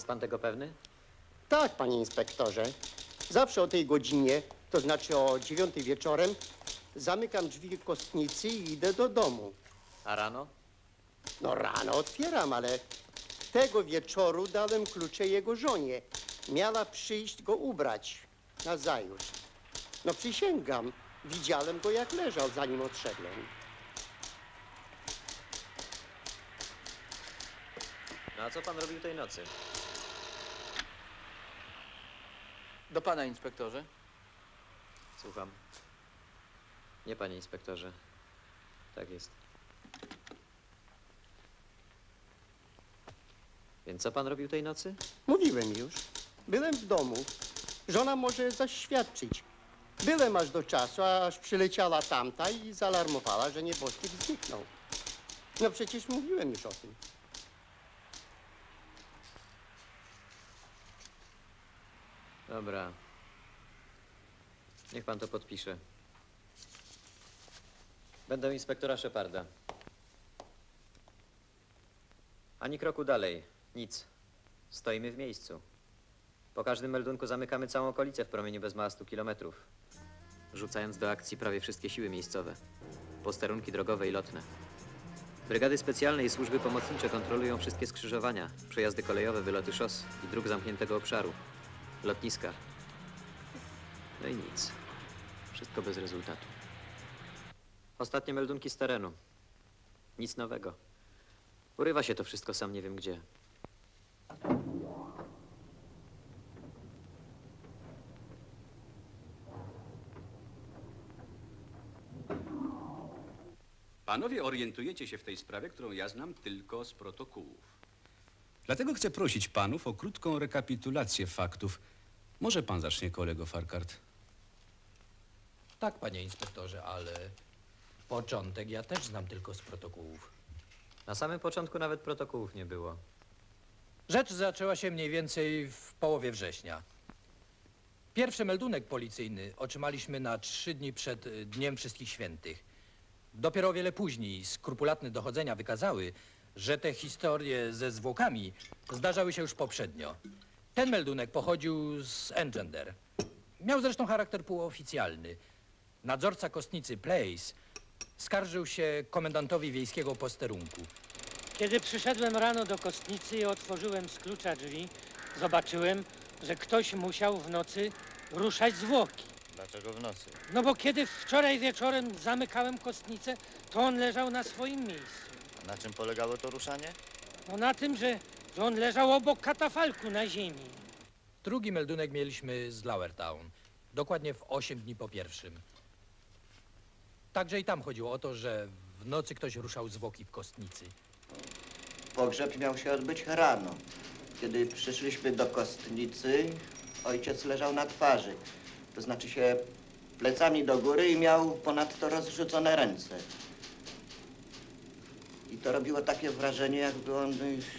pan tego pewny? Tak, panie inspektorze. Zawsze o tej godzinie, to znaczy o 9 wieczorem, zamykam drzwi kostnicy i idę do domu. A rano? No rano otwieram, ale tego wieczoru dałem klucze jego żonie. Miała przyjść go ubrać nazajutrz. No przysięgam, widziałem go jak leżał, zanim odszedłem. No a co pan robił tej nocy? Do pana, inspektorze. Słucham. Nie, panie inspektorze. Tak jest. Więc co pan robił tej nocy? Mówiłem już. Byłem w domu. Żona może zaświadczyć. Byłem aż do czasu, aż przyleciała tamta i zaalarmowała, że nieboszczyk zniknął. No przecież mówiłem już o tym. Dobra. Niech pan to podpisze. Będę inspektora Sheparda. Ani kroku dalej. Nic. Stoimy w miejscu. Po każdym meldunku zamykamy całą okolicę w promieniu bez mała 100 kilometrów. Rzucając do akcji prawie wszystkie siły miejscowe. Posterunki drogowe i lotne. Brygady specjalne i służby pomocnicze kontrolują wszystkie skrzyżowania, przejazdy kolejowe, wyloty szos i dróg zamkniętego obszaru. Lotniska. No i nic. Wszystko bez rezultatu. Ostatnie meldunki z terenu. Nic nowego. Urywa się to wszystko, sam nie wiem gdzie. Panowie orientujecie się w tej sprawie, którą ja znam tylko z protokołów. Dlatego chcę prosić panów o krótką rekapitulację faktów. Może pan zacznie, kolego Farkart? Tak, panie inspektorze, ale początek ja też znam tylko z protokołów. Na samym początku nawet protokołów nie było. Rzecz zaczęła się mniej więcej w połowie września. Pierwszy meldunek policyjny otrzymaliśmy na 3 dni przed Dniem Wszystkich Świętych. Dopiero o wiele później skrupulatne dochodzenia wykazały, że te historie ze zwłokami zdarzały się już poprzednio. Ten meldunek pochodził z Engender. Miał zresztą charakter półoficjalny. Nadzorca kostnicy Place skarżył się komendantowi wiejskiego posterunku. Kiedy przyszedłem rano do kostnicy i otworzyłem z klucza drzwi, zobaczyłem, że ktoś musiał w nocy ruszać zwłoki. Dlaczego w nocy? No bo kiedy wczoraj wieczorem zamykałem kostnicę, to on leżał na swoim miejscu. A na czym polegało to ruszanie? No na tym, że on leżał obok katafalku na ziemi. Drugi meldunek mieliśmy z Lowertown, dokładnie w 8 dni po pierwszym. Także i tam chodziło o to, że w nocy ktoś ruszał zwłoki w kostnicy. Pogrzeb miał się odbyć rano. Kiedy przyszliśmy do kostnicy, ojciec leżał na twarzy. To znaczy się plecami do góry i miał ponadto rozrzucone ręce. I to robiło takie wrażenie, jakby on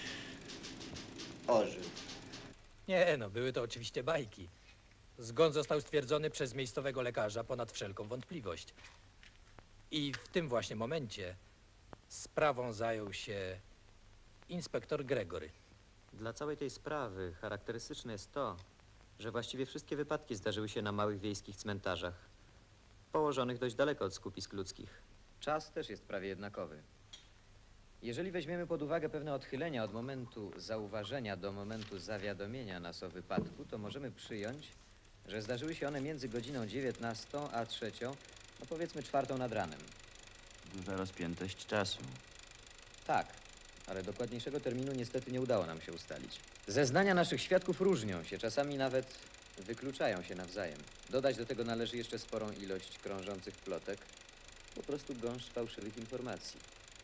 ożył. Nie, no, były to oczywiście bajki. Zgon został stwierdzony przez miejscowego lekarza ponad wszelką wątpliwość. I w tym właśnie momencie sprawą zajął się inspektor Gregory. Dla całej tej sprawy charakterystyczne jest to, że właściwie wszystkie wypadki zdarzyły się na małych wiejskich cmentarzach, położonych dość daleko od skupisk ludzkich. Czas też jest prawie jednakowy. Jeżeli weźmiemy pod uwagę pewne odchylenia od momentu zauważenia do momentu zawiadomienia nas o wypadku, to możemy przyjąć, że zdarzyły się one między godziną 19 a 3, no powiedzmy 4 nad ranem. Duża rozpiętość czasu. Tak, ale dokładniejszego terminu niestety nie udało nam się ustalić. Zeznania naszych świadków różnią się, czasami nawet wykluczają się nawzajem. Dodać do tego należy jeszcze sporą ilość krążących plotek, po prostu gąszcz fałszywych informacji.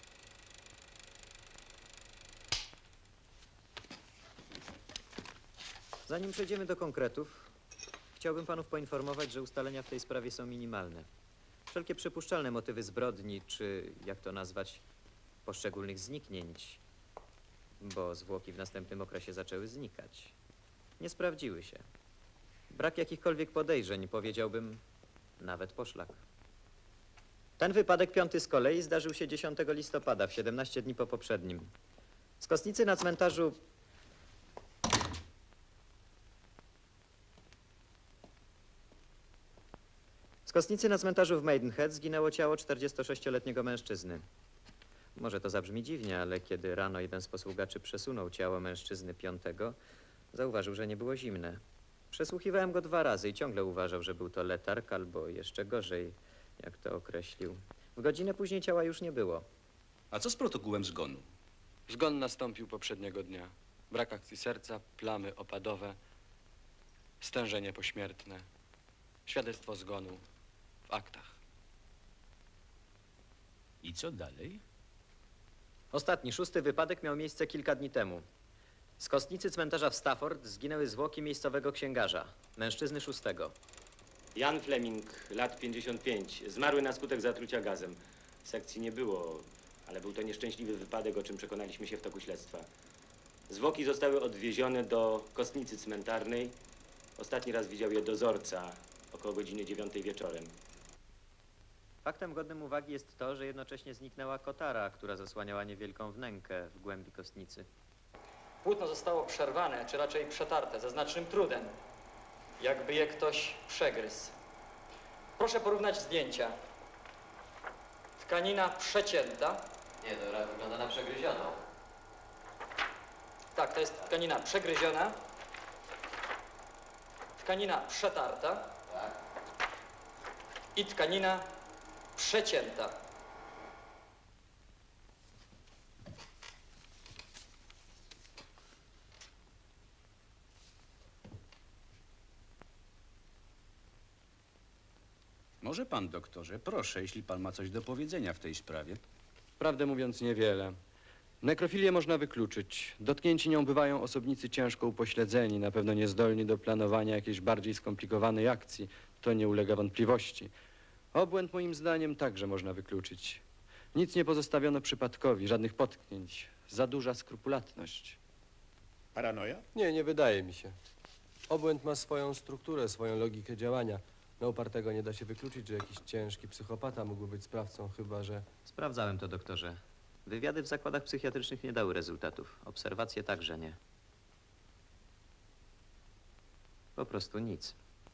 Zanim przejdziemy do konkretów, chciałbym panów poinformować, że ustalenia w tej sprawie są minimalne. Wszelkie przypuszczalne motywy zbrodni, czy jak to nazwać, poszczególnych zniknięć, bo zwłoki w następnym okresie zaczęły znikać, nie sprawdziły się. Brak jakichkolwiek podejrzeń, powiedziałbym, nawet poszlak. Ten wypadek 5 z kolei zdarzył się 10 listopada, w 17 dni po poprzednim. Z kostnicy na cmentarzu kostnicy na cmentarzu w Maidenhead zginęło ciało 46-letniego mężczyzny. Może to zabrzmi dziwnie, ale kiedy rano jeden z posługaczy przesunął ciało mężczyzny piątego, zauważył, że nie było zimne. Przesłuchiwałem go 2 razy i ciągle uważał, że był to letarg, albo jeszcze gorzej, jak to określił. W godzinę później ciała już nie było. A co z protokołem zgonu? Zgon nastąpił poprzedniego dnia. Brak akcji serca, plamy opadowe, stężenie pośmiertne, świadectwo zgonu w aktach. I co dalej? Ostatni, 6. wypadek miał miejsce kilka dni temu. Z kostnicy cmentarza w Stafford zginęły zwłoki miejscowego księgarza, mężczyzny 6. Jan Fleming, lat 55, zmarły na skutek zatrucia gazem. Sekcji nie było, ale był to nieszczęśliwy wypadek, o czym przekonaliśmy się w toku śledztwa. Zwłoki zostały odwiezione do kostnicy cmentarnej. Ostatni raz widział je dozorca około godziny 9 wieczorem. Faktem godnym uwagi jest to, że jednocześnie zniknęła kotara, która zasłaniała niewielką wnękę w głębi kostnicy. Płótno zostało przerwane, czy raczej przetarte, ze znacznym trudem. Jakby je ktoś przegryzł. Proszę porównać zdjęcia. Tkanina przecięta. Nie, to wygląda na przegryzioną. Tak, to jest tkanina przegryziona. Tkanina przetarta. Tak. I tkanina przecięta. Może pan, doktorze, proszę, jeśli pan ma coś do powiedzenia w tej sprawie. Prawdę mówiąc, niewiele. Nekrofilię można wykluczyć. Dotknięci nią bywają osobnicy ciężko upośledzeni, na pewno niezdolni do planowania jakiejś bardziej skomplikowanej akcji. To nie ulega wątpliwości. Obłęd moim zdaniem także można wykluczyć. Nic nie pozostawiono przypadkowi, żadnych potknięć. Za duża skrupulatność. Paranoja? Nie, nie wydaje mi się. Obłęd ma swoją strukturę, swoją logikę działania. Na upartego nie da się wykluczyć, że jakiś ciężki psychopata mógłby być sprawcą, chyba że... Sprawdzałem to, doktorze. Wywiady w zakładach psychiatrycznych nie dały rezultatów. Obserwacje także nie. Po prostu nic.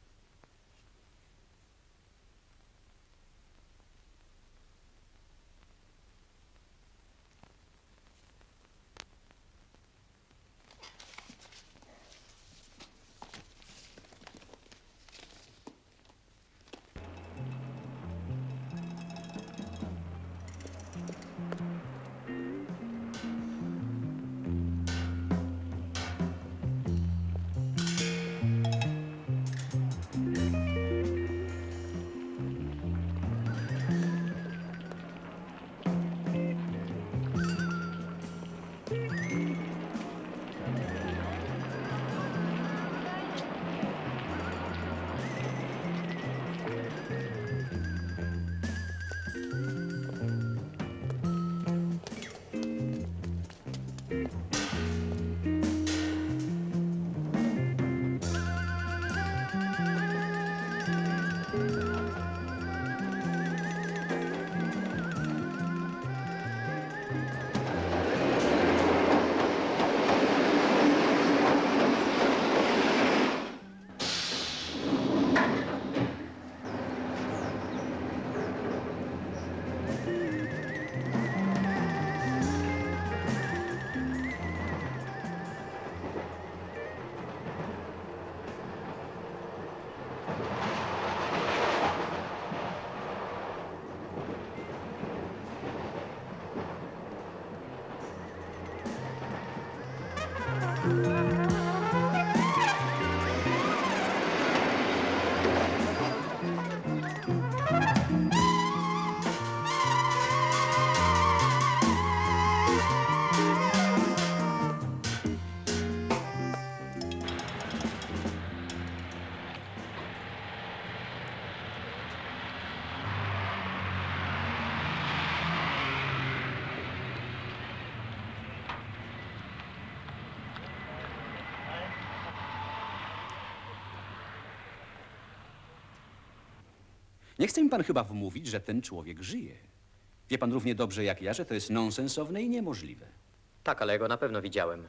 Nie chce mi pan chyba wmówić, że ten człowiek żyje. Wie pan równie dobrze jak ja, że to jest nonsensowne i niemożliwe. Tak, ale ja go na pewno widziałem.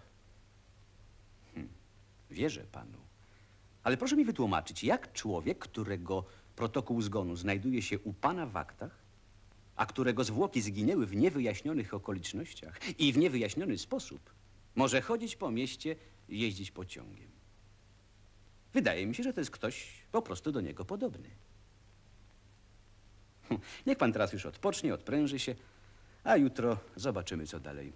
Wierzę panu. Ale proszę mi wytłumaczyć, jak człowiek, którego protokół zgonu znajduje się u pana w aktach, a którego zwłoki zginęły w niewyjaśnionych okolicznościach i w niewyjaśniony sposób, może chodzić po mieście i jeździć pociągiem. Wydaje mi się, że to jest ktoś po prostu do niego podobny. Niech pan teraz już odpocznie, odpręży się, a jutro zobaczymy, co dalej.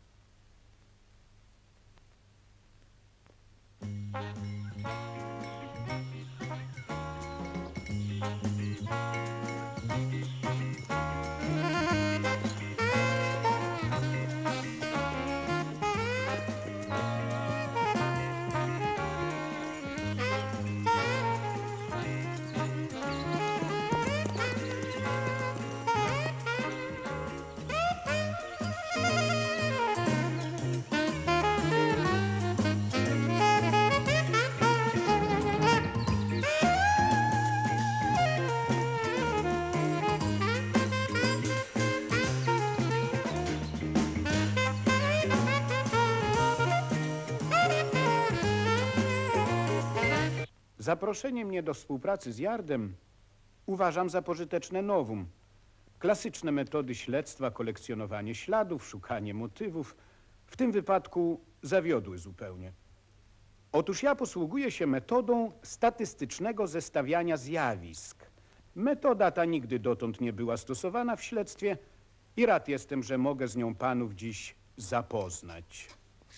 Zaproszenie mnie do współpracy z Yardem uważam za pożyteczne nowum. Klasyczne metody śledztwa, kolekcjonowanie śladów, szukanie motywów, w tym wypadku zawiodły zupełnie. Otóż ja posługuję się metodą statystycznego zestawiania zjawisk. Metoda ta nigdy dotąd nie była stosowana w śledztwie i rad jestem, że mogę z nią panów dziś zapoznać.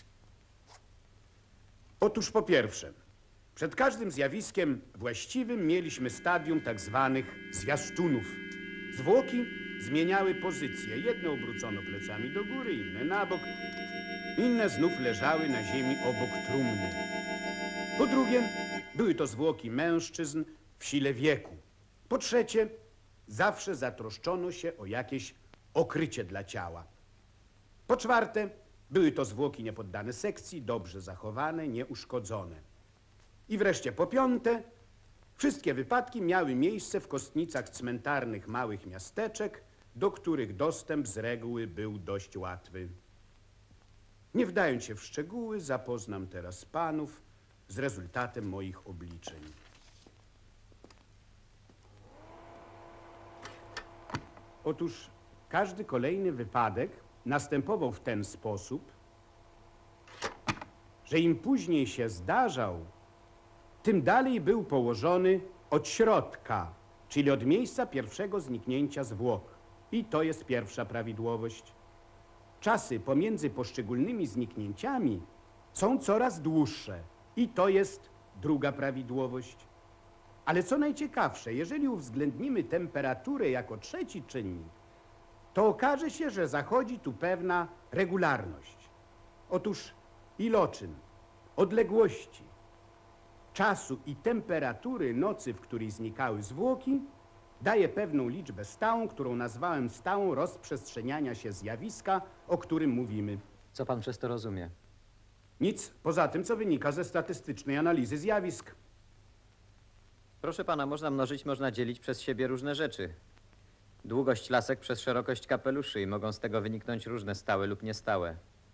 Otóż po pierwsze, przed każdym zjawiskiem właściwym mieliśmy stadium tak zwanych zwiastunów. Zwłoki zmieniały pozycję. Jedne obrócono plecami do góry, inne na bok. Inne znów leżały na ziemi obok trumny. Po drugie, były to zwłoki mężczyzn w sile wieku. Po trzecie, zawsze zatroszczono się o jakieś okrycie dla ciała. Po czwarte, były to zwłoki niepoddane sekcji, dobrze zachowane, nieuszkodzone. I wreszcie po piąte, wszystkie wypadki miały miejsce w kostnicach cmentarnych małych miasteczek, do których dostęp z reguły był dość łatwy. Nie wdając się w szczegóły, zapoznam teraz panów z rezultatem moich obliczeń. Otóż każdy kolejny wypadek następował w ten sposób, że im później się zdarzał, tym dalej był położony od środka, czyli od miejsca pierwszego zniknięcia zwłok. I to jest pierwsza prawidłowość. Czasy pomiędzy poszczególnymi zniknięciami są coraz dłuższe. I to jest druga prawidłowość. Ale co najciekawsze, jeżeli uwzględnimy temperaturę jako trzeci czynnik, to okaże się, że zachodzi tu pewna regularność. Otóż iloczyn, odległości, czasu i temperatury nocy, w której znikały zwłoki, daje pewną liczbę stałą, którą nazwałem stałą rozprzestrzeniania się zjawiska, o którym mówimy. Co pan przez to rozumie? Nic poza tym, co wynika ze statystycznej analizy zjawisk. Proszę pana, można mnożyć, można dzielić przez siebie różne rzeczy. Długość lasek przez szerokość kapeluszy i mogą z tego wyniknąć różne stałe lub niestałe.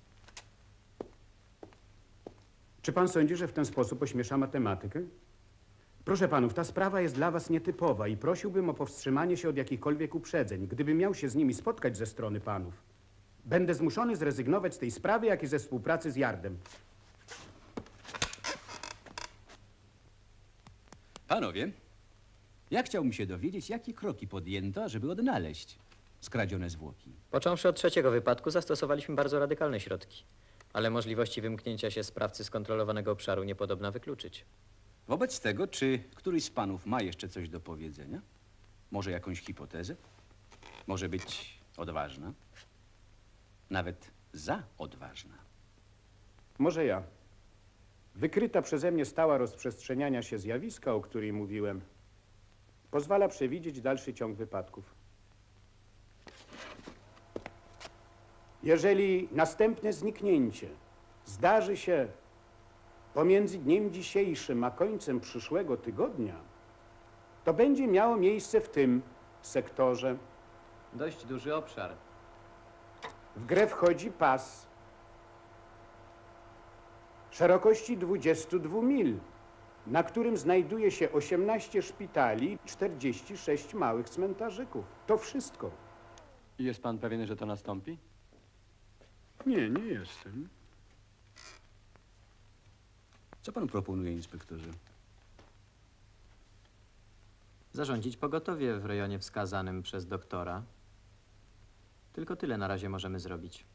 Czy pan sądzi, że w ten sposób ośmiesza matematykę? Proszę panów, ta sprawa jest dla was nietypowa i prosiłbym o powstrzymanie się od jakichkolwiek uprzedzeń. Gdybym miał się z nimi spotkać ze strony panów, będę zmuszony zrezygnować z tej sprawy, jak i ze współpracy z Yardem. Panowie, ja chciałbym się dowiedzieć, jakie kroki podjęto, żeby odnaleźć skradzione zwłoki. Począwszy od trzeciego wypadku, zastosowaliśmy bardzo radykalne środki. Ale możliwości wymknięcia się sprawcy z kontrolowanego obszaru niepodobna wykluczyć. Wobec tego, czy któryś z panów ma jeszcze coś do powiedzenia? Może jakąś hipotezę? Może być odważna? Nawet za odważna. Może ja. Wykryta przeze mnie stała rozprzestrzeniania się zjawiska, o której mówiłem, pozwala przewidzieć dalszy ciąg wypadków. Jeżeli następne zniknięcie zdarzy się pomiędzy dniem dzisiejszym a końcem przyszłego tygodnia, to będzie miało miejsce w tym sektorze. Dość duży obszar. W grę wchodzi pas szerokości 22 mil na którym znajduje się 18 szpitali, 46 małych cmentarzyków. To wszystko. Jest pan pewien, że to nastąpi? Nie, nie jestem. Co pan proponuje, inspektorze? Zarządzić pogotowie w rejonie wskazanym przez doktora. Tylko tyle na razie możemy zrobić.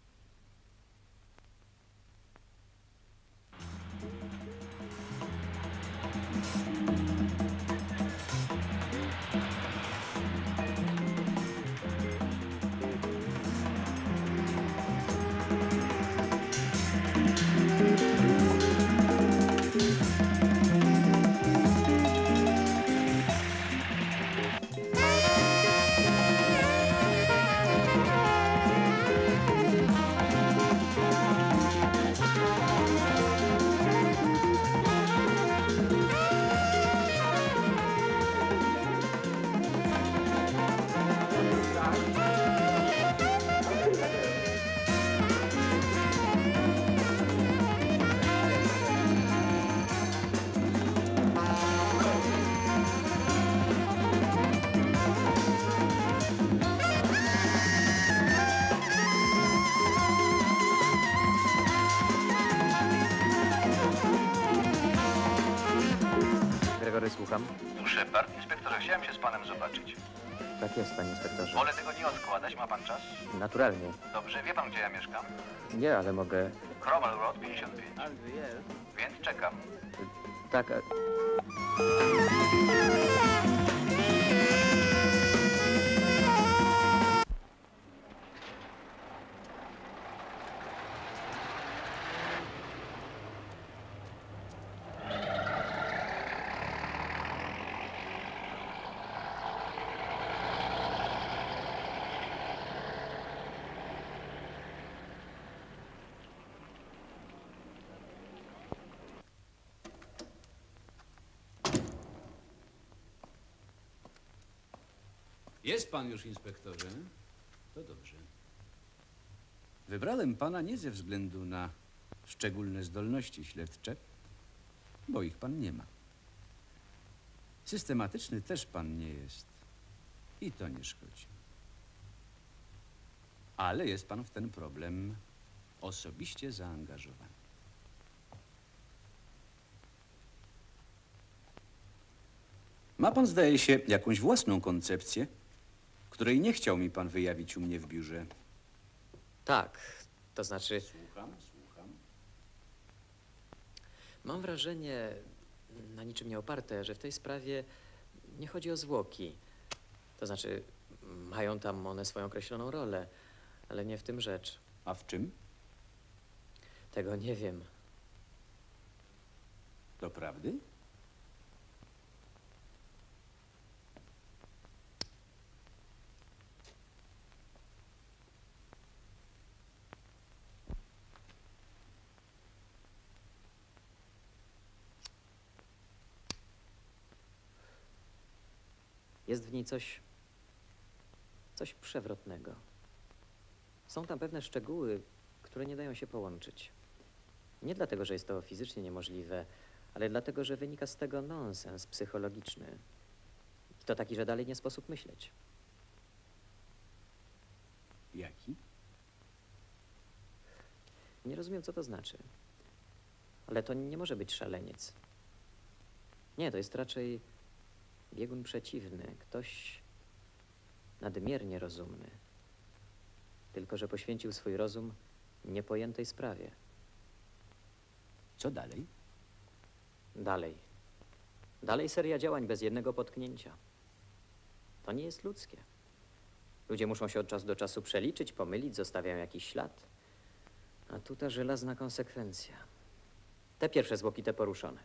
Gregory, słucham. Tu Shepard. Inspektorze, chciałem się z panem zobaczyć. Tak jest, panie inspektorze. Wolę tego nie odkładać. Ma pan czas? Naturalnie. Dobrze. Wie pan, gdzie ja mieszkam? Nie, ale mogę... Cromwell Road 55. Więc czekam. Tak, Jest pan już, inspektorze? To dobrze. Wybrałem pana nie ze względu na szczególne zdolności śledcze, bo ich pan nie ma. Systematyczny też pan nie jest. I to nie szkodzi. Ale jest pan w ten problem osobiście zaangażowany. Ma pan, zdaje się, jakąś własną koncepcję, której nie chciał mi pan wyjawić u mnie w biurze. tak. To znaczy, Słucham, słucham. mam wrażenie, na niczym nie oparte, że w tej sprawie nie chodzi o zwłoki. To znaczy, mają tam one swoją określoną rolę, ale nie w tym rzecz. A w czym? Tego nie wiem. Doprawdy? Jest w niej coś przewrotnego. Są tam pewne szczegóły, które nie dają się połączyć. Nie dlatego, że jest to fizycznie niemożliwe, ale dlatego, że wynika z tego nonsens psychologiczny. I to taki, że dalej nie sposób myśleć. Jaki? Nie rozumiem, co to znaczy. Ale to nie może być szaleniec. Nie, to jest raczej biegun przeciwny. Ktoś nadmiernie rozumny. Tylko że poświęcił swój rozum niepojętej sprawie. Co dalej? Dalej seria działań bez jednego potknięcia. To nie jest ludzkie. Ludzie muszą się od czasu do czasu przeliczyć, pomylić, zostawiają jakiś ślad. A tu ta żelazna konsekwencja. Te pierwsze zwłoki, te poruszone.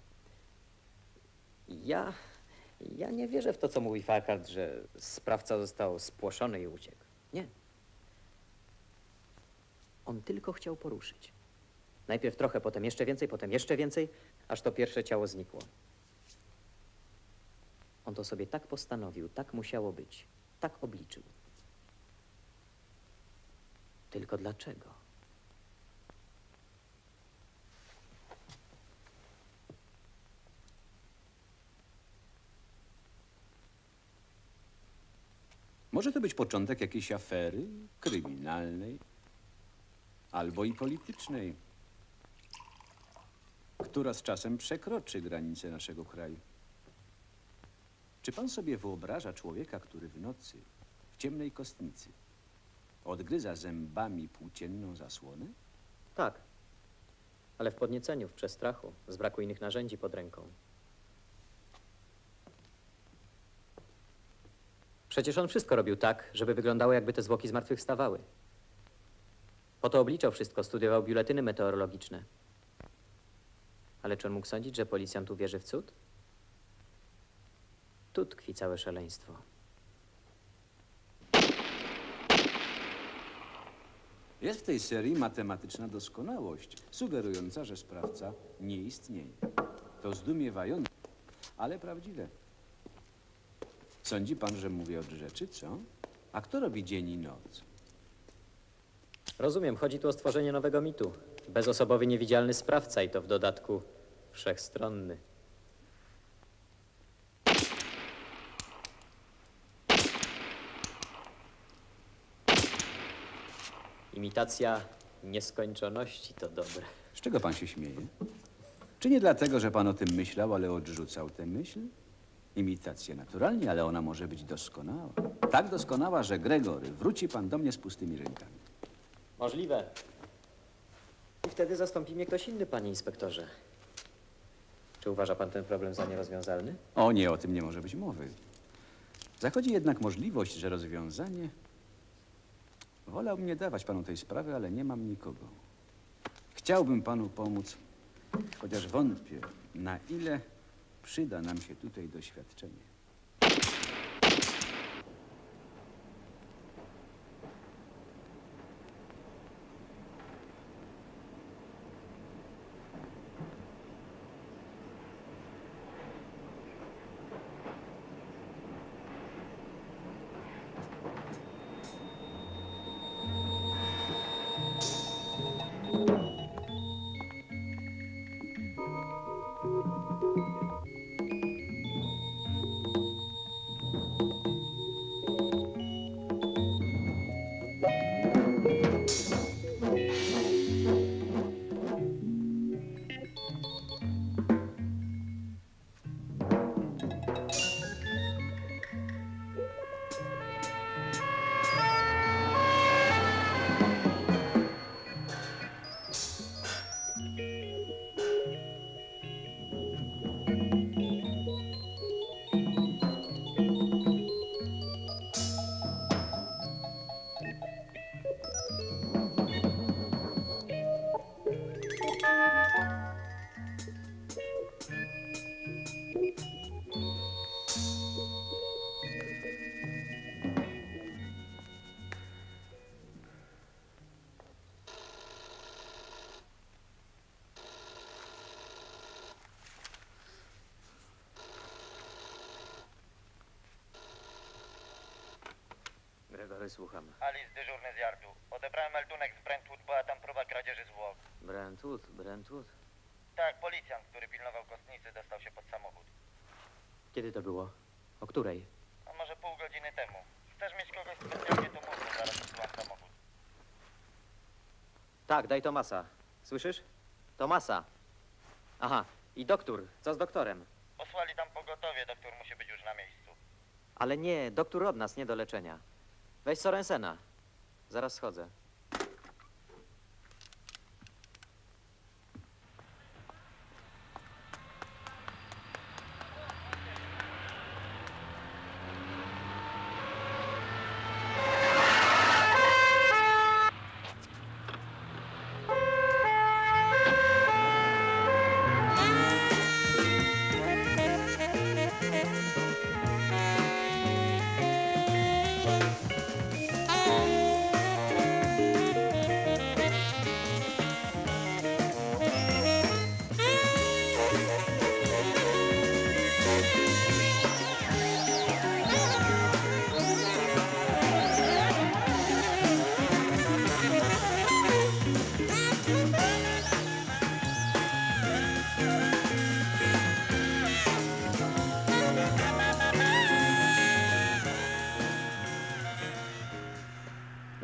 Ja nie wierzę w to, co mówi Falkart, że sprawca został spłoszony i uciekł. Nie. On tylko chciał poruszyć. Najpierw trochę, potem jeszcze więcej, aż to pierwsze ciało znikło. On to sobie tak postanowił, tak musiało być, tak obliczył. Tylko dlaczego? Może to być początek jakiejś afery kryminalnej albo i politycznej, która z czasem przekroczy granice naszego kraju. Czy pan sobie wyobraża człowieka, który w nocy, w ciemnej kostnicy, odgryza zębami płócienną zasłonę? Tak, ale w podnieceniu, w przestrachu, z braku innych narzędzi pod ręką. Przecież on wszystko robił tak, żeby wyglądało, jakby te zwłoki zmartwychwstawały. Po to obliczał wszystko, studiował biuletyny meteorologiczne. Ale czy on mógł sądzić, że policjant uwierzy w cud? Tu tkwi całe szaleństwo. Jest w tej serii matematyczna doskonałość, sugerująca, że sprawca nie istnieje. To zdumiewające, ale prawdziwe. Sądzi pan, że mówię od rzeczy, co? A kto robi dzień i noc? Rozumiem, chodzi tu o stworzenie nowego mitu. Bezosobowy, niewidzialny sprawca i to w dodatku wszechstronny. Imitacja nieskończoności to dobre. Z czego pan się śmieje? Czy nie dlatego, że pan o tym myślał, ale odrzucał tę myśl? Imitacja naturalnie, ale ona może być doskonała. Tak doskonała, że Gregory, wróci pan do mnie z pustymi rękami. Możliwe. I wtedy zastąpi mnie ktoś inny, panie inspektorze. Czy uważa pan ten problem za nierozwiązalny? O nie, o tym nie może być mowy. Zachodzi jednak możliwość, że rozwiązanie... Wolałbym nie dawać panu tej sprawy, ale nie mam nikogo. Chciałbym panu pomóc, chociaż wątpię, na ile przyda nam się tutaj doświadczenie. Gregory, słucham. Alice, dyżurny z yardu. Odebrałem meldunek z Brentwood, była tam próba kradzieży zwłok. Brentwood? Tak, policjant, który pilnował kostnicy, dostał się pod samochód. Kiedy to było? O której? A może pół godziny temu. Chcesz mieć kogoś specjalnie, to mów, że zaraz wysyłam samochód. Tak, daj Tomasa. Słyszysz? Tomasa. Aha, i doktor. Co z doktorem? Posłali tam pogotowie, doktor musi być już na miejscu. Ale nie, doktor od nas, nie do leczenia. Weź Sorensena. Zaraz schodzę.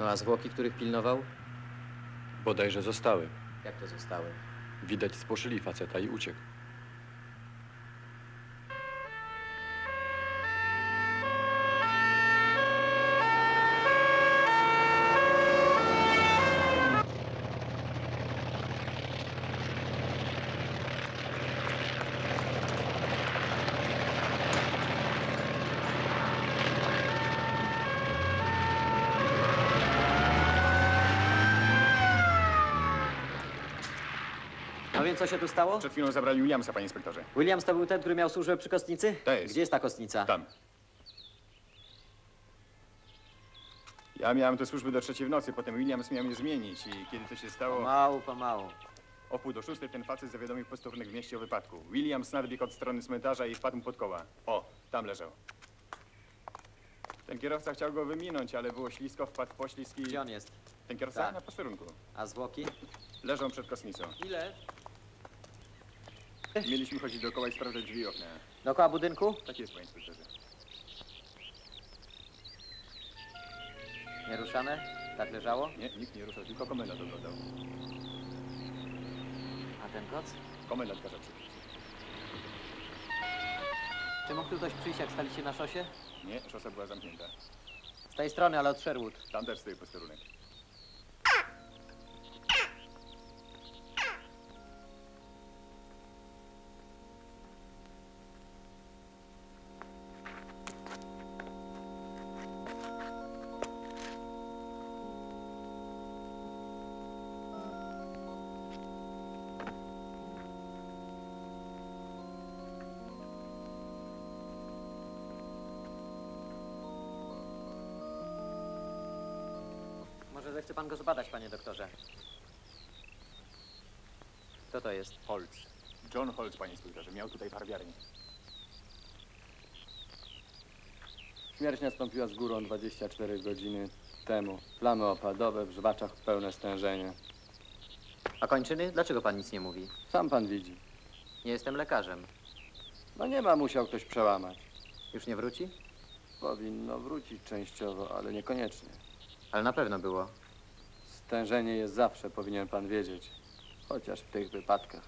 a zwłoki, których pilnował? Bodajże zostały. Jak to zostały? Widać, spłoszyli faceta i uciekł. No więc co się tu stało? Przed chwilą zabrali Williamsa, panie inspektorze. Williams to był ten, który miał służbę przy kostnicy? To jest. Gdzie jest ta kostnica? Tam. Ja miałem tę służbę do 3 w nocy, potem Williams miał mnie zmienić i kiedy to się stało... Pomału. O 5:45 ten facet zawiadomił posterunek w mieście o wypadku. Williams nadbiegł od strony cmentarza i wpadł mu pod koła. O, tam leżał. Ten kierowca chciał go wyminąć, ale było ślisko, wpadł w poślizg i... Gdzie on jest? Ten kierowca? Tak. Na posterunku. A zwłoki? Leżą przed kostnicą. Ile? Mieliśmy chodzić dookoła i sprawdzać drzwi i okna. Dookoła budynku? Tak jest, panie inspektorze. Nieruszane? Tak leżało? Nie, nikt nie ruszał, tylko komendant oglądał. A ten koc? Komendant kazał przyjść. Czy mógł tu ktoś przyjść, jak staliście na szosie? Nie, szosa była zamknięta. Z tej strony, ale od Sherwood. Tam też stoi posterunek. Może zechce pan go zbadać, panie doktorze. Kto to jest? Holtz. John Holtz, panie inspektorze. Miał tutaj farbiarnię. Śmierć nastąpiła z górą 24 godziny temu. Plamy opadowe, w żwaczach pełne stężenie. A kończyny? Dlaczego pan nic nie mówi? Sam pan widzi. Nie jestem lekarzem. No nie ma, musiał ktoś przełamać. Już nie wróci? Powinno wrócić częściowo, ale niekoniecznie. Ale na pewno było. Stężenie jest zawsze, powinien pan wiedzieć. Chociaż w tych wypadkach.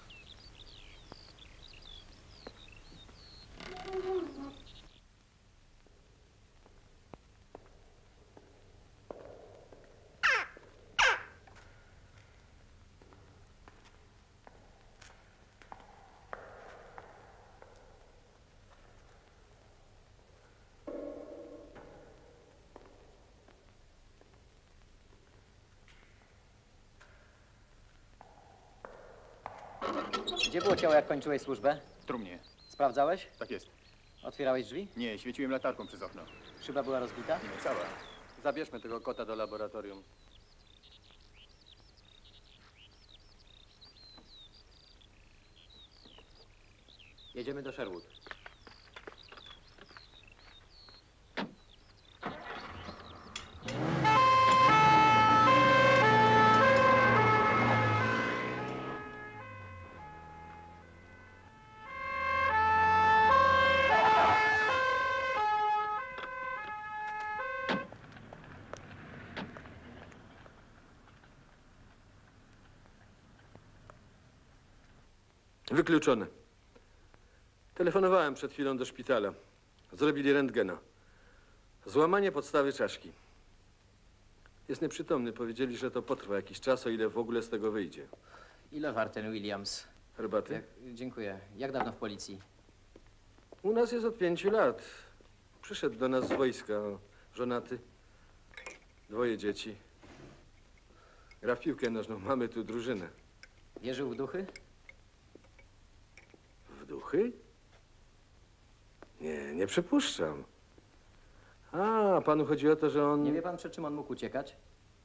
Gdzie było ciało, jak kończyłeś służbę? W trumnie. Sprawdzałeś? Tak jest. Otwierałeś drzwi? Nie, świeciłem latarką przez okno. Szyba była rozbita? Nie, cała. Zabierzmy tego kota do laboratorium. Jedziemy do Sherwood. Wykluczone. Telefonowałem przed chwilą do szpitala. Zrobili rentgena. Złamanie podstawy czaszki. Jest nieprzytomny. Powiedzieli, że to potrwa jakiś czas, o ile w ogóle z tego wyjdzie. Ile wart ten Williams? Herbaty? Dziękuję. Jak dawno w policji? U nas jest od 5 lat. Przyszedł do nas z wojska. Żonaty. 2 dzieci. Gra w piłkę nożną. Mamy tu drużynę. Wierzył w duchy? W duchy? Nie, nie przypuszczam. A, panu chodzi o to, że on... Nie wie pan, przed czym on mógł uciekać?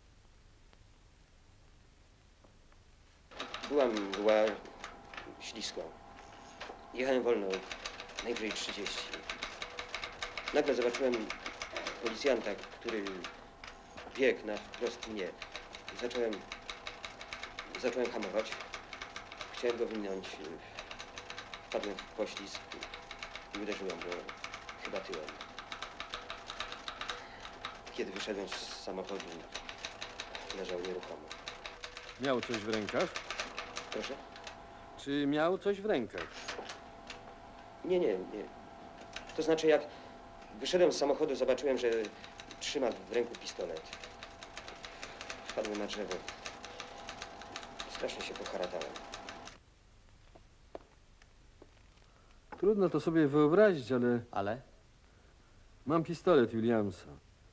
Była ślisko. Jechałem wolno, najwyżej 30. Nagle zobaczyłem policjanta, który biegł na wprost mnie. Zacząłem hamować. Chciałem go wyminąć. Wpadłem w poślizg i uderzyłem go chyba tyłem. Kiedy wyszedłem z samochodu, leżał nieruchomo. Miał coś w rękach? Proszę? Czy miał coś w rękach? Nie. To znaczy, jak wyszedłem z samochodu, zobaczyłem, że trzyma w ręku pistolet. Wpadłem na drzewo. Strasznie się poharatałem. Trudno to sobie wyobrazić, ale... Ale? Mam pistolet Williamsa.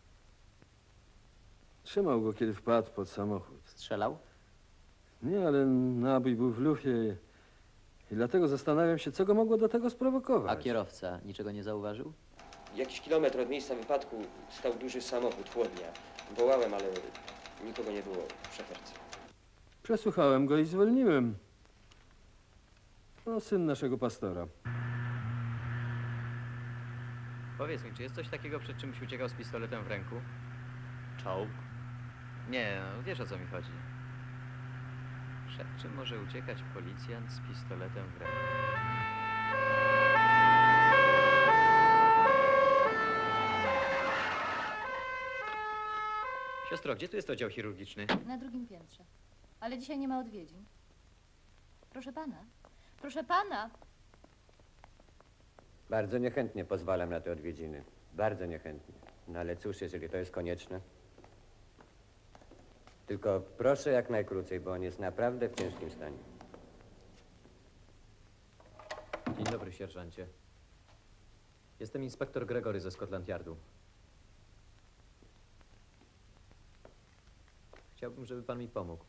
Trzymał go, kiedy wpadł pod samochód. Strzelał? Nie, ale nabój był w lufie i dlatego zastanawiam się, co go mogło do tego A sprowokować. kierowca niczego nie zauważył? Jakiś kilometr od miejsca wypadku stał duży samochód, chłodnia. Wołałem, ale nikogo nie było w szoferce. Przesłuchałem go i zwolniłem. No, syn naszego pastora. Powiedz mi, czy jest coś takiego, przed czymś uciekał z pistoletem w ręku? Czołg? Nie, no, wiesz o co mi chodzi. Przed czym może uciekać policjant z pistoletem w ręku? Siostro, gdzie tu jest oddział chirurgiczny? Na drugim piętrze. Ale dzisiaj nie ma odwiedzin. Proszę pana. Proszę pana! Bardzo niechętnie pozwalam na te odwiedziny. Bardzo niechętnie. No ale cóż, jeżeli to jest konieczne. Tylko proszę jak najkrócej, bo on jest naprawdę w ciężkim stanie. Dzień dobry, sierżancie. Jestem inspektor Gregory ze Scotland Yardu. Chciałbym, żeby pan mi pomógł.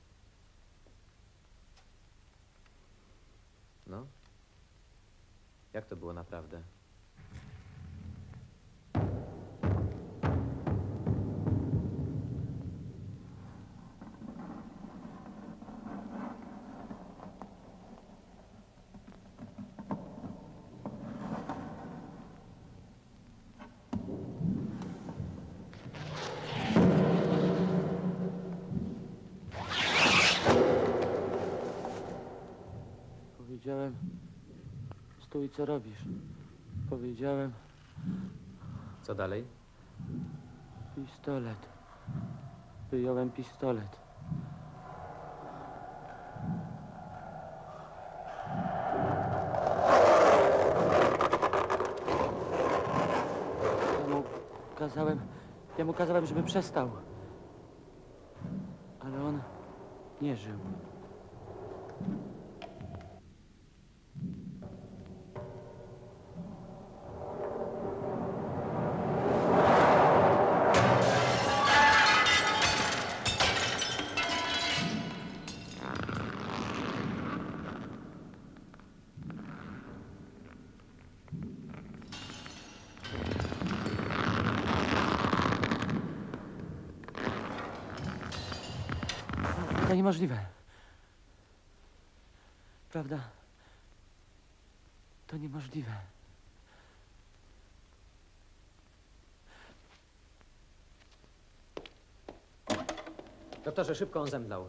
No? Jak to było naprawdę? Powiedziałem, stój, co robisz? Powiedziałem, Co dalej? pistolet. Wyjąłem pistolet. Ja mu kazałem, żeby przestał. Ale on nie żył. To niemożliwe. Prawda? To niemożliwe. Doktorze, szybko on zemdlał.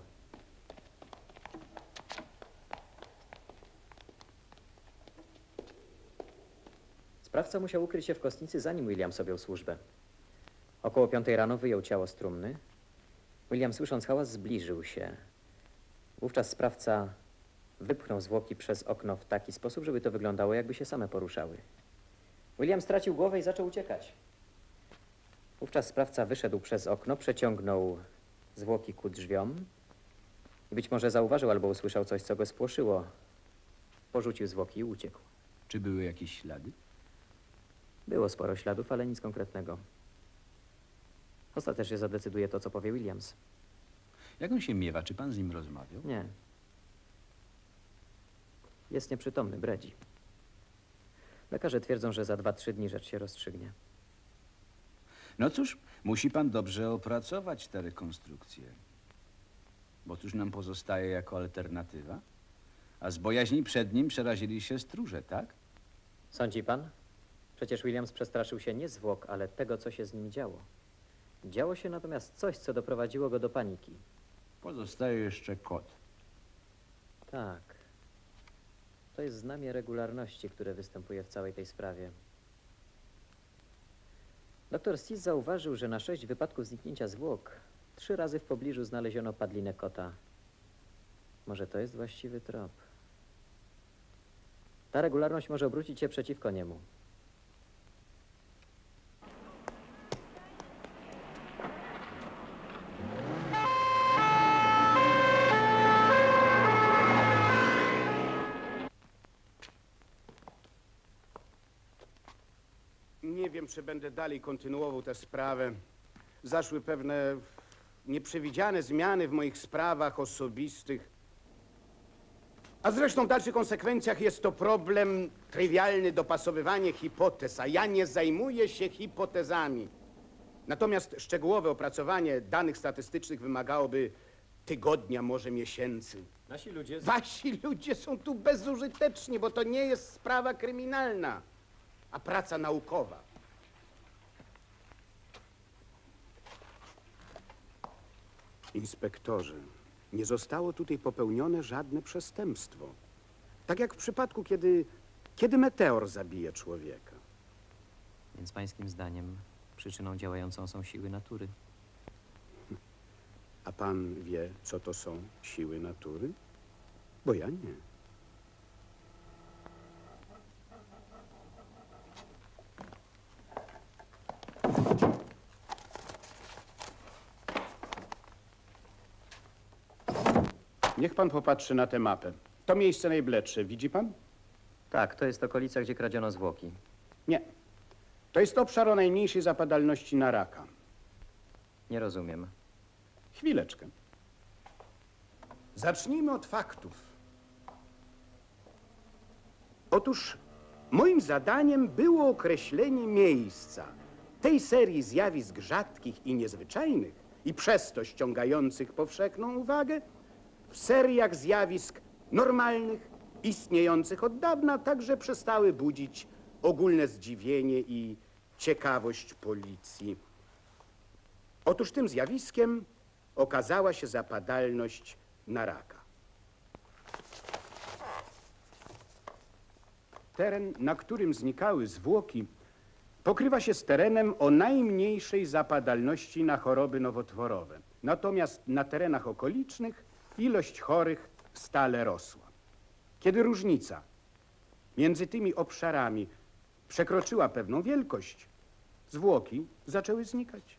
Sprawca musiał ukryć się w kostnicy, zanim William objął służbę. Około 5 rano wyjął ciało z trumny. William, słysząc hałas, zbliżył się. Wówczas sprawca wypchnął zwłoki przez okno w taki sposób, żeby to wyglądało, jakby się same poruszały. William stracił głowę i zaczął uciekać. Wówczas sprawca wyszedł przez okno, przeciągnął zwłoki ku drzwiom i być może zauważył albo usłyszał coś, co go spłoszyło. Porzucił zwłoki i uciekł. Czy były jakieś ślady? Było sporo śladów, ale nic konkretnego. Ostatecznie zadecyduje to, co powie Williams. Jak on się miewa? Czy pan z nim rozmawiał? Nie. Jest nieprzytomny, bredzi. Lekarze twierdzą, że za 2-3 dni rzecz się rozstrzygnie. No cóż, musi pan dobrze opracować tę rekonstrukcję. Bo cóż nam pozostaje jako alternatywa? A z bojaźni przed nim przerazili się stróże, tak? Sądzi pan? Przecież Williams przestraszył się nie zwłok, ale tego, co się z nim działo. Działo się natomiast coś, co doprowadziło go do paniki. Pozostaje jeszcze kot. Tak. To jest znamie regularności, które występuje w całej tej sprawie. Doktor Sis zauważył, że na 6 wypadków zniknięcia zwłok 3 razy w pobliżu znaleziono padlinę kota. Może to jest właściwy trop. Ta regularność może obrócić się przeciwko niemu. Nie wiem, czy będę dalej kontynuował tę sprawę. Zaszły pewne nieprzewidziane zmiany w moich sprawach osobistych. A zresztą w dalszych konsekwencjach jest to problem trywialny, dopasowywanie hipotez, a ja nie zajmuję się hipotezami. Natomiast szczegółowe opracowanie danych statystycznych wymagałoby tygodnia, może miesięcy. Wasi ludzie są tu bezużyteczni, bo to nie jest sprawa kryminalna, a praca naukowa. Inspektorze, nie zostało tutaj popełnione żadne przestępstwo. Tak jak w przypadku, kiedy meteor zabije człowieka. Więc pańskim zdaniem przyczyną działającą są siły natury. A pan wie, co to są siły natury? Bo ja nie. Niech pan popatrzy na tę mapę. To miejsce najbledsze, widzi pan? Tak, to jest okolica, gdzie kradziono zwłoki. Nie. To jest obszar o najmniejszej zapadalności na raka. Nie rozumiem. Chwileczkę. Zacznijmy od faktów. Otóż moim zadaniem było określenie miejsca tej serii zjawisk rzadkich i niezwyczajnych i przez to ściągających powszechną uwagę w seriach zjawisk normalnych, istniejących od dawna, także przestały budzić ogólne zdziwienie i ciekawość policji. Otóż tym zjawiskiem okazała się zapadalność na raka. Teren, na którym znikały zwłoki, pokrywa się z terenem o najmniejszej zapadalności na choroby nowotworowe. Natomiast na terenach okolicznych ilość chorych stale rosła. Kiedy różnica między tymi obszarami przekroczyła pewną wielkość, zwłoki zaczęły znikać.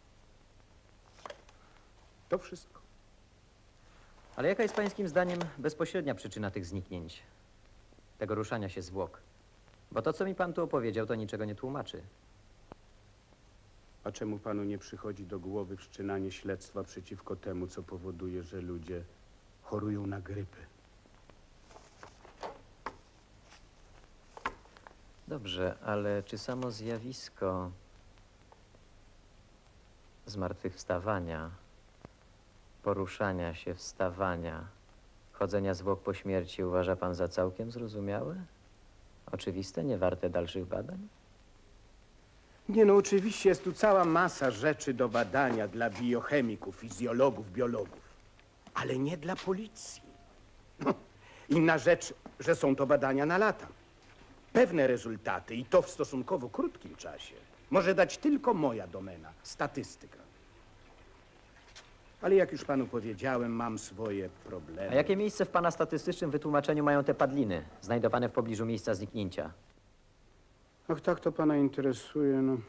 To wszystko. Ale jaka jest pańskim zdaniem bezpośrednia przyczyna tych zniknięć? Tego ruszania się zwłok? Bo to, co mi pan tu opowiedział, to niczego nie tłumaczy. A czemu panu nie przychodzi do głowy wszczynanie śledztwa przeciwko temu, co powoduje, że ludzie chorują na grypę? Dobrze, ale czy samo zjawisko zmartwychwstawania, poruszania się, wstawania, chodzenia zwłok po śmierci uważa pan za całkiem zrozumiałe? Oczywiste, nie warte dalszych badań? Nie, no oczywiście jest tu cała masa rzeczy do badania dla biochemików, fizjologów, biologów, ale nie dla policji. No, inna rzecz, że są to badania na lata. Pewne rezultaty, i to w stosunkowo krótkim czasie, może dać tylko moja domena, statystyka. Ale jak już panu powiedziałem, mam swoje problemy. A jakie miejsce w pana statystycznym wytłumaczeniu mają te padliny, znajdowane w pobliżu miejsca zniknięcia? Ach, tak to pana interesuje, no.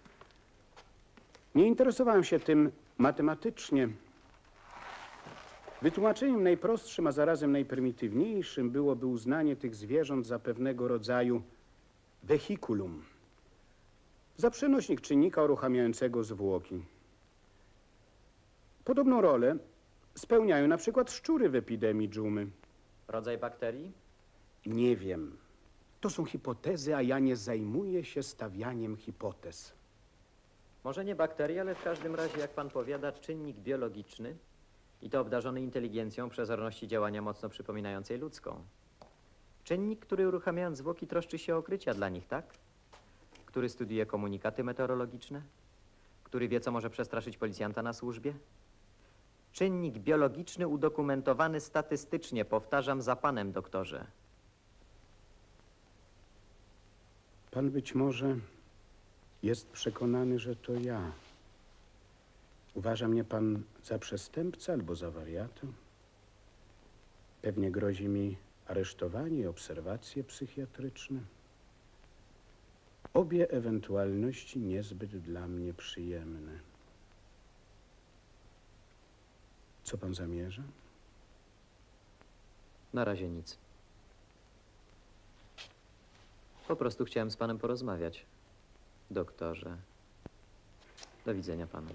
Nie interesowałem się tym matematycznie. Wytłumaczeniem najprostszym, a zarazem najprymitywniejszym byłoby uznanie tych zwierząt za pewnego rodzaju vehiculum, za przenośnik czynnika uruchamiającego zwłoki. Podobną rolę spełniają na przykład szczury w epidemii dżumy. Rodzaj bakterii? Nie wiem. To są hipotezy, a ja nie zajmuję się stawianiem hipotez. Może nie bakterie, ale w każdym razie, jak pan powiada, czynnik biologiczny i to obdarzony inteligencją przezorności działania mocno przypominającej ludzką. Czynnik, który uruchamiając zwłoki troszczy się o okrycia dla nich, tak? Który studiuje komunikaty meteorologiczne? Który wie, co może przestraszyć policjanta na służbie? Czynnik biologiczny udokumentowany statystycznie, powtarzam za panem, doktorze. Pan być może jest przekonany, że to ja. Uważa mnie pan za przestępcę albo za wariata? Pewnie grozi mi aresztowanie i obserwacje psychiatryczne. Obie ewentualności niezbyt dla mnie przyjemne. Co pan zamierza? Na razie nic. Po prostu chciałem z panem porozmawiać. Doktorze. Do widzenia panu.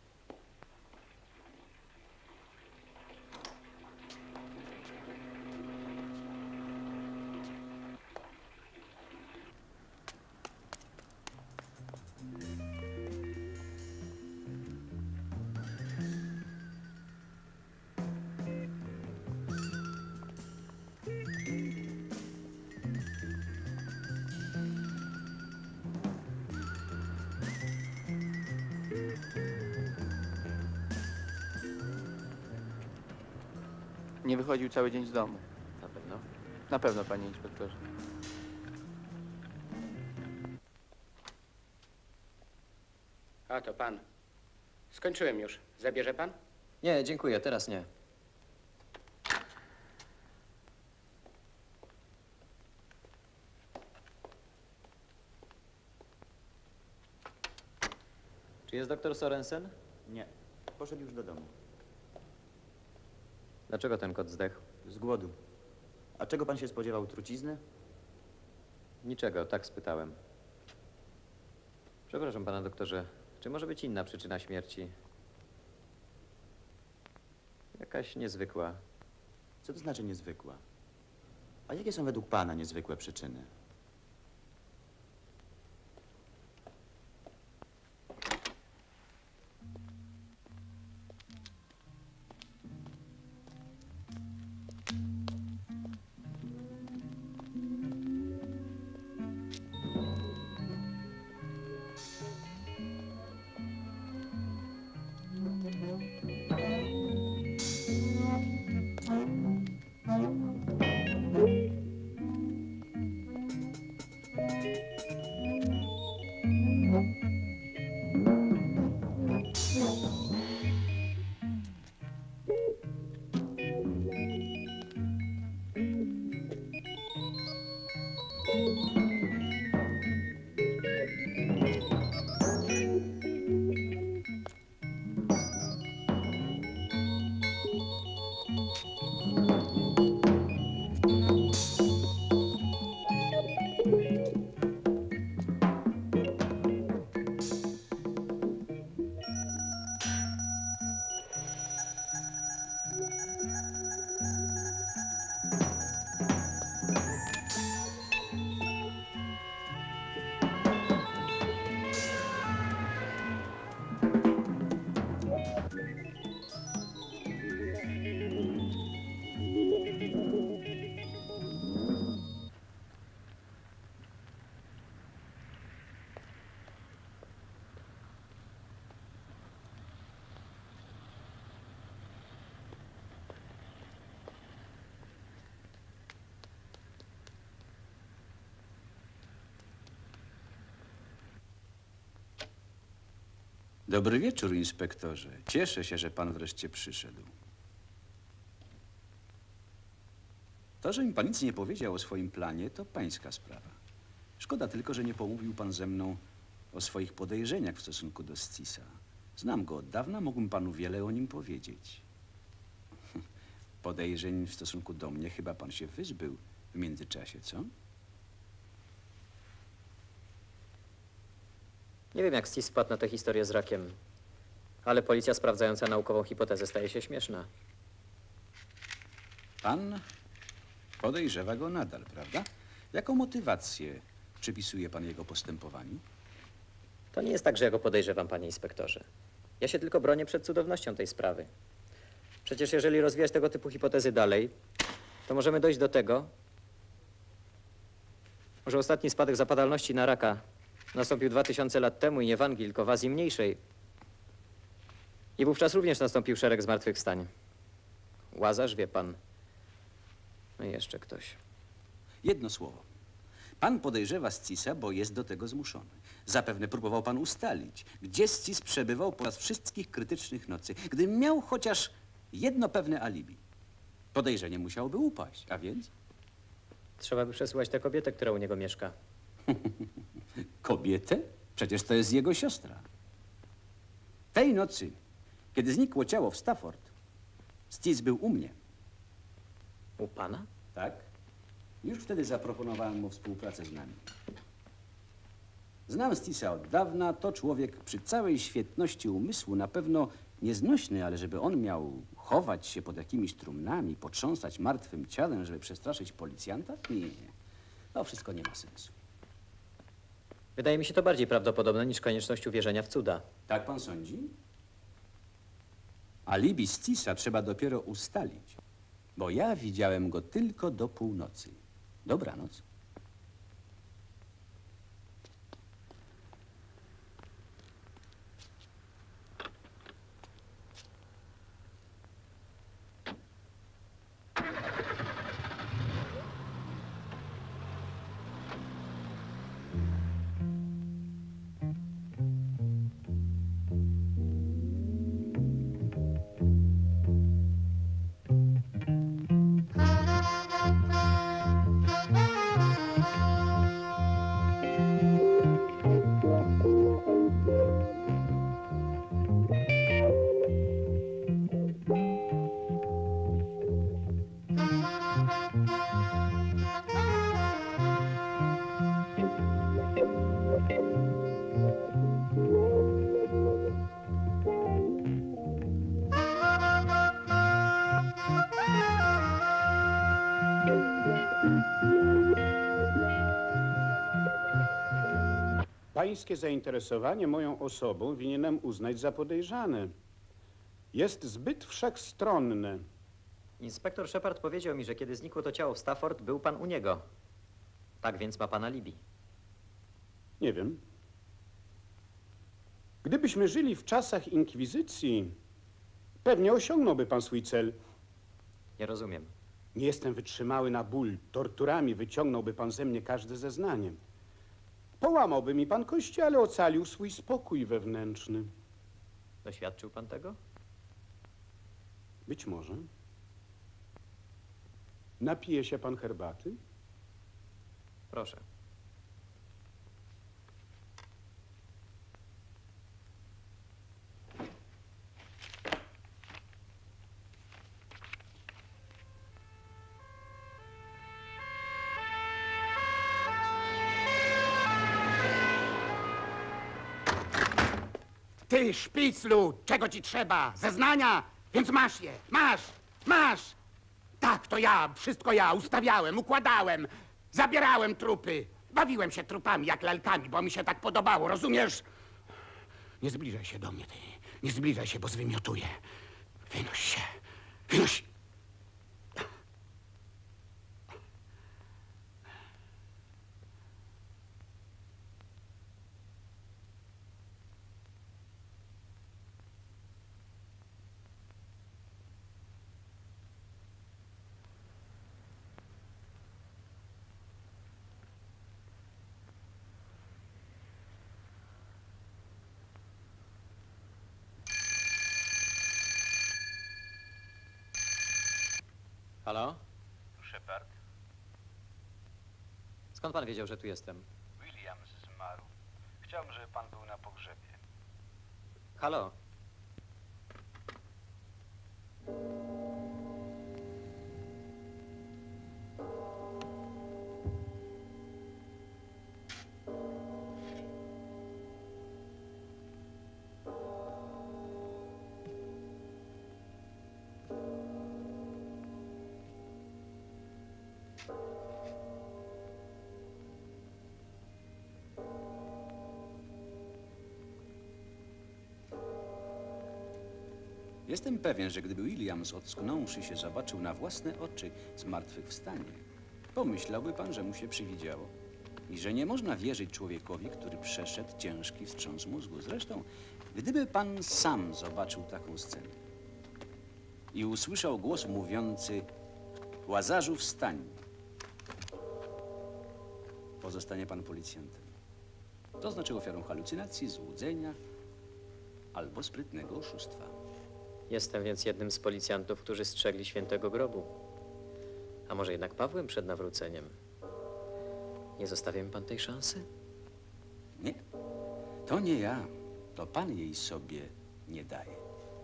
Nie wychodził cały dzień z domu. Na pewno? Na pewno, panie inspektorze. A to pan. Skończyłem już. Zabierze pan? Nie, dziękuję, teraz nie. Czy jest doktor Sorensen? Nie. Poszedł już do domu. Dlaczego ten kot zdechł? Z głodu. A czego pan się spodziewał? Trucizny? Niczego, tak spytałem. Przepraszam pana, doktorze. Czy może być inna przyczyna śmierci? Jakaś niezwykła. Co to znaczy niezwykła? A jakie są według pana niezwykłe przyczyny? Dobry wieczór, inspektorze. Cieszę się, że pan wreszcie przyszedł. To, że mi pan nic nie powiedział o swoim planie, to pańska sprawa. Szkoda tylko, że nie pomówił pan ze mną o swoich podejrzeniach w stosunku do Scisa. Znam go od dawna, mógłbym panu wiele o nim powiedzieć. Podejrzeń w stosunku do mnie chyba pan się wyzbył w międzyczasie, co? Nie wiem, jak Stis wpadł na tę historię z rakiem, ale policja sprawdzająca naukową hipotezę staje się śmieszna. Pan podejrzewa go nadal, prawda? Jaką motywację przypisuje pan jego postępowaniu? To nie jest tak, że ja go podejrzewam, panie inspektorze. Ja się tylko bronię przed cudownością tej sprawy. Przecież jeżeli rozwijać tego typu hipotezy dalej, to możemy dojść do tego, że ostatni spadek zapadalności na raka nastąpił 2000 lat temu i nie w Anglii, tylko w Azji Mniejszej. I wówczas również nastąpił szereg zmartwychwstań. Łazarz, wie pan. No i jeszcze ktoś. Jedno słowo. Pan podejrzewa Scisa, bo jest do tego zmuszony. Zapewne próbował pan ustalić, gdzie Scis przebywał podczas wszystkich krytycznych nocy, gdybym miał chociaż jedno pewne alibi. Podejrzenie musiałoby upaść, a więc? Trzeba by przesłuchać tę kobietę, która u niego mieszka. Kobietę? Przecież to jest jego siostra. Tej nocy, kiedy znikło ciało w Stafford, Scis był u mnie. U pana? Tak. Już wtedy zaproponowałem mu współpracę z nami. Znam Scisa od dawna. To człowiek przy całej świetności umysłu, na pewno nieznośny, ale żeby on miał chować się pod jakimiś trumnami, potrząsać martwym ciałem, żeby przestraszyć policjanta? Nie. To wszystko nie ma sensu. Wydaje mi się to bardziej prawdopodobne niż konieczność uwierzenia w cuda. Tak pan sądzi? Alibi Scisa trzeba dopiero ustalić, bo ja widziałem go tylko do północy. Dobranoc. Pańskie zainteresowanie moją osobą winienem uznać za podejrzane. Jest zbyt wszechstronne. Inspektor Shepard powiedział mi, że kiedy znikło to ciało w Stafford, był pan u niego. Tak więc ma pan alibi. Nie wiem. Gdybyśmy żyli w czasach inkwizycji, pewnie osiągnąłby pan swój cel. Nie rozumiem. Nie jestem wytrzymały na ból. Torturami wyciągnąłby pan ze mnie każde zeznanie. Połamałby mi pan kości, ale ocalił swój spokój wewnętrzny. Doświadczył pan tego? Być może. Napije się pan herbaty? Proszę. Ty, szpiclu, czego ci trzeba? Zeznania? Więc masz je, masz! Tak, to ja, wszystko ja, ustawiałem, układałem, zabierałem trupy. Bawiłem się trupami jak lalkami, bo mi się tak podobało, rozumiesz? Nie zbliżaj się do mnie, ty, nie zbliżaj się, bo zwymiotuję. Wynoś się, wynoś. Halo? Shepard? Skąd pan wiedział, że tu jestem? Williams zmarł. Chciałbym, żeby pan był na pogrzebie. Halo? Jestem pewien, że gdyby Williams, ocknąwszy się, zobaczył na własne oczy zmartwychwstanie, pomyślałby pan, że mu się przywidziało i że nie można wierzyć człowiekowi, który przeszedł ciężki wstrząs mózgu. Zresztą, gdyby pan sam zobaczył taką scenę i usłyszał głos mówiący: Łazarzu, wstań, pozostanie pan policjantem. To znaczy ofiarą halucynacji, złudzenia albo sprytnego oszustwa. Jestem więc jednym z policjantów, którzy strzegli świętego grobu. A może jednak Pawłem przed nawróceniem? Nie zostawię mi pan tej szansy? Nie, to nie ja. To pan jej sobie nie daje.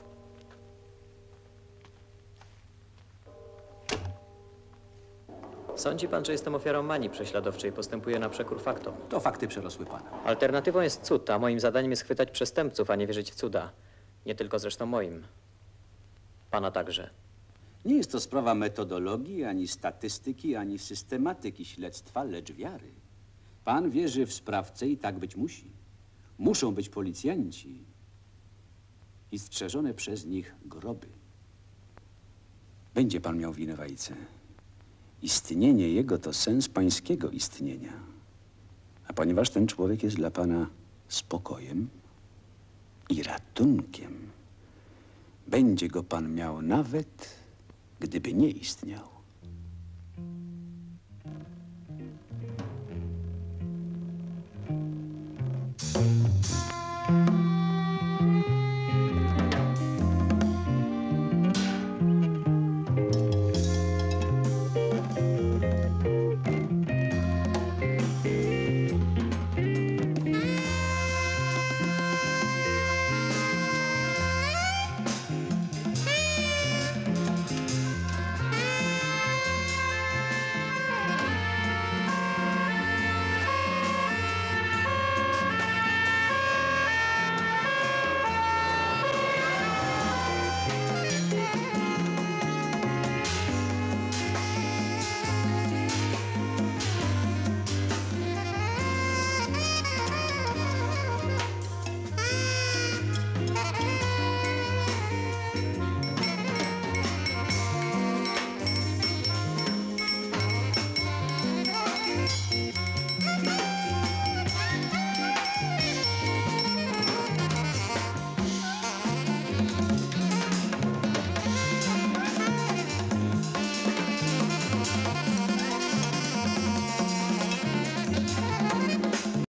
Sądzi pan, że jestem ofiarą manii prześladowczej, postępuję na przekór faktom. To fakty przerosły pana. Alternatywą jest cud, a moim zadaniem jest chwytać przestępców, a nie wierzyć w cuda. Nie tylko zresztą moim. Pana także. Nie jest to sprawa metodologii, ani statystyki, ani systematyki śledztwa, lecz wiary. Pan wierzy w sprawcę i tak być musi. Muszą być policjanci i strzeżone przez nich groby. Będzie pan miał winowajcę. Istnienie jego to sens pańskiego istnienia. A ponieważ ten człowiek jest dla pana spokojem i ratunkiem, będzie go pan miał nawet, gdyby nie istniał.